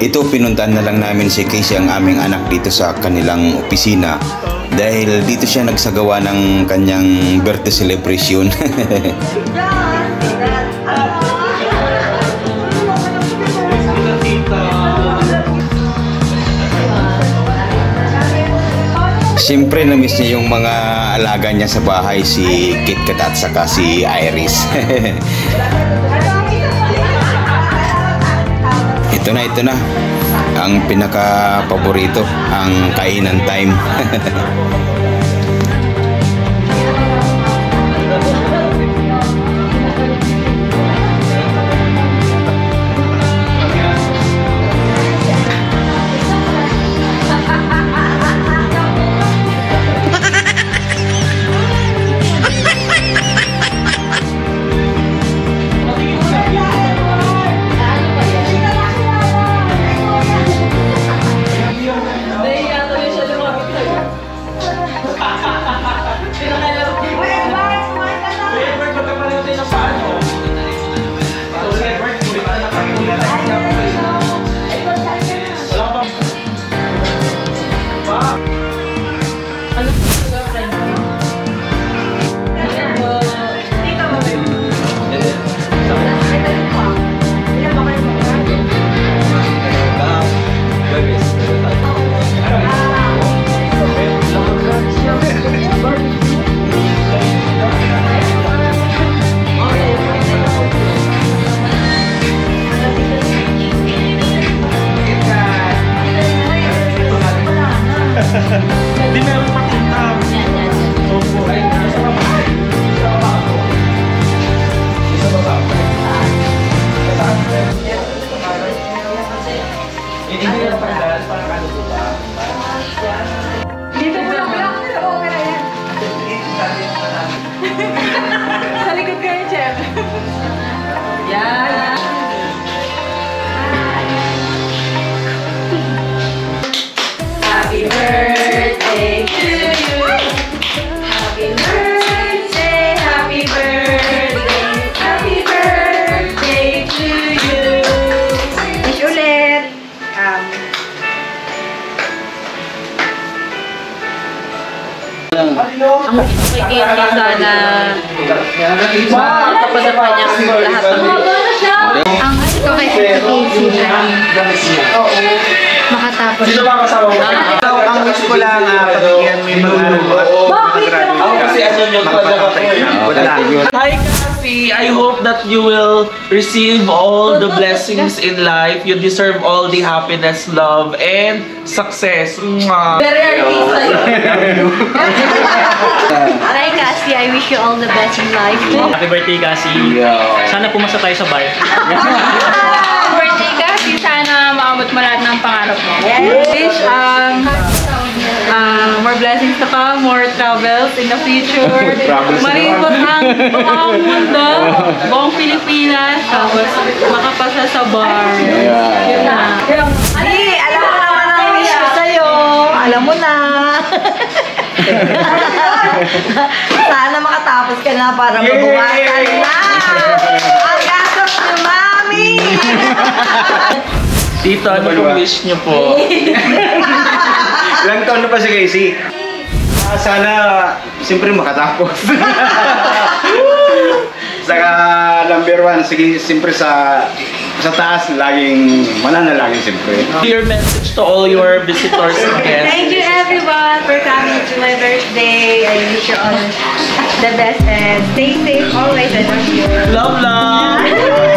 Ito, pinuntahan na lang namin si Casey, ang aming anak, dito sa kanilang opisina dahil dito siya nagsagawa ng kanyang birthday celebration. Siyempre, na-miss niya yung mga alaga niya sa bahay, si KitKat at saka si Iris. Ito na. Ang pinaka-paborito, ang kainan time. Hindi meron pakintab. Opo. Hindi meron pakintab. Parang kaluto ba? Dito mo lang lang. Okay na yan. Sa likod kayo, Chef. Yan. Happy birthday to you. Happy birthday, happy birthday, happy birthday to you. Wish ulit. Ang gusto kay Casey sana makapasa pa niya lahat ng ang gusto kay Casey makatapos. Sino ba kasama mo? Ang gusto ko lang pagbigyan mo yung mag-aaral mo at mag-graduate ka. Kasi ano yung Hi Casey, I hope that you will receive all the blessings in life. You deserve all the happiness, love, and success. Very artista yun. Hi Casey, I wish you all the best in life. Happy birthday, Cassie. Sana pumasa tayo sa bar. Happy birthday, Cassie. Sana maabot mo lahat ng pangarap mo. Wish more blessings to come, more travels in the future. Maribot ang buong mundo, buong Pilipinas, tapos makapasa sa bar. Yun na. Hey, alam mo naman ang wish ko sa'yo. Alam mo na. Sana makatapos ka na para mabuwasan na ang gastos ni Mami. Tito, ano pong wish niyo po? Ilang taon na pa si Casey? Sana, siyempre makatapos. Saka number one, sige, siyempre sa taas, laging mananalangin siyempre. Your message to all your visitors and guests. Thank you everyone for coming to my birthday. I wish you all the best and stay safe always. I love you. Love, love!